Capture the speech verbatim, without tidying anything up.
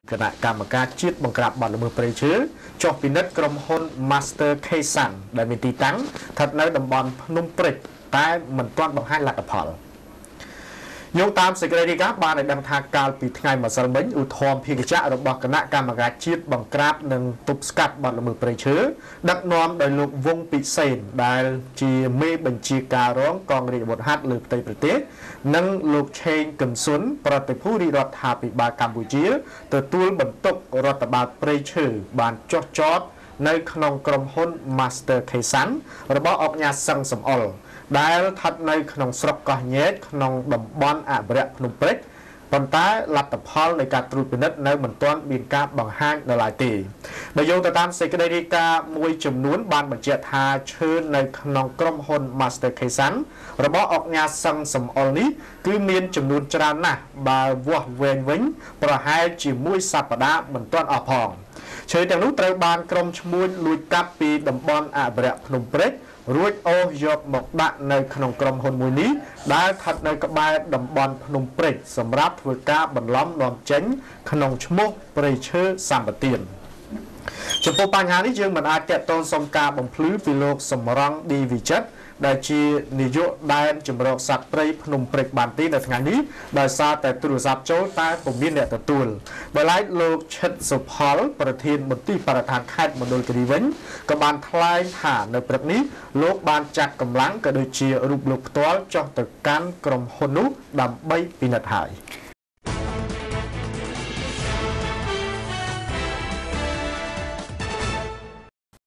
គណៈកម្មការជាតិបង្ក្រាបបទល្មើសព្រៃឈើចុះពិនិត្យក្រុមហ៊ុន Master Kaisan ដែលមានទីតាំងស្ថិតនៅតំបន់ភ្នំព្រេចតែមិនទាន់បង្ហាញលទ្ធផលយោងតាមសេចក្តីរាយការណ៍បានឲ្យដឹងថាកាលពីថ្ងៃម្សិលមិញឧទ្ធម្ភាគចក្ររបស់គណៈកម្មការជាតិបង្ក្រាបនិងទប់ស្កាត់បទល្មើសព្រៃឈើដឹកនាំដោយលោកវងពិសេនដែលជាមេបញ្ជាការរងកងរាជអាវុធហត្ថលើផ្ទៃប្រទេសនិងលោកឆេងកឹមសុនប្រតិភូរាជរដ្ឋាភិបាលកម្ពុជាទទួលបន្ទុករដ្ឋបាលព្រៃឈើបានចុះចតនៅក្នុងក្រុមហ៊ុន Master Kaisan របស់អង្គការសឹងសំអល់ដែលស្ថិតនៅក្នុងស្រុកកោះញែកក្នុងតំបន់អភិរក្សភ្នំព្រេចប៉ុន្តែលទ្ធផលនៃការត្រួតពិនិត្យនៅមិនទាន់មានការបង្ហាញនៅឡើយទេបើយោងទៅតាមសេចក្តីរាយការណ៍មួយចំនួនបានបញ្ជាក់ថាឈើនៅក្នុងក្រុមហ៊ុន Master Kaisan របស់អង្គការសឹងសំអល់នេះគឺមានចំនួនច្រើនណាស់បើវាស់វែងវិញប្រហែលជាមួយសប្តាហ៍មិនទាន់អស់ផងឈើទាំងនោះត្រូវបានក្រុមឈ្មួញលួចកាប់ពីតំបន់អភិរក្សភ្នំព្រេចរួចអូសយកមកដាក់នៅក្នុងក្រុមហ៊ុនមួយនេះដែលស្ថិតនៅក្បែរតំបន់ភ្នំព្រេចសម្រាប់ធ្វើការបន្លំនាំចេញក្នុងឈ្មោះព្រៃឈើសម្បទានចំពោះបញ្ហានេះយើងមិនអាចតាក់ទងសុំការបំភ្លឺពីលោកសំរងឌីវិចិត្រដែលជានាយកដែនជំរកសត្វព្រៃភ្នំព្រេចបានទីនៅថ្ងៃនេះដោយសារតែទូរស័ព្ទចូលតែពុំមានអ្នកទទួលដោយឡែកលោកឈិតសុផលប្រធានមន្ទីរបរិស្ថានខេត្តមណ្ឌលគិរីវិញក៏បានថ្លែងថានៅព្រឹកនេះលោកបានចាត់កម្លាំងក៏ដូចជារូបលោកផ្ទាល់ចុះទៅកាន់ក្រុមហ៊ុននោះដើម្បីពិនិត្យហើយ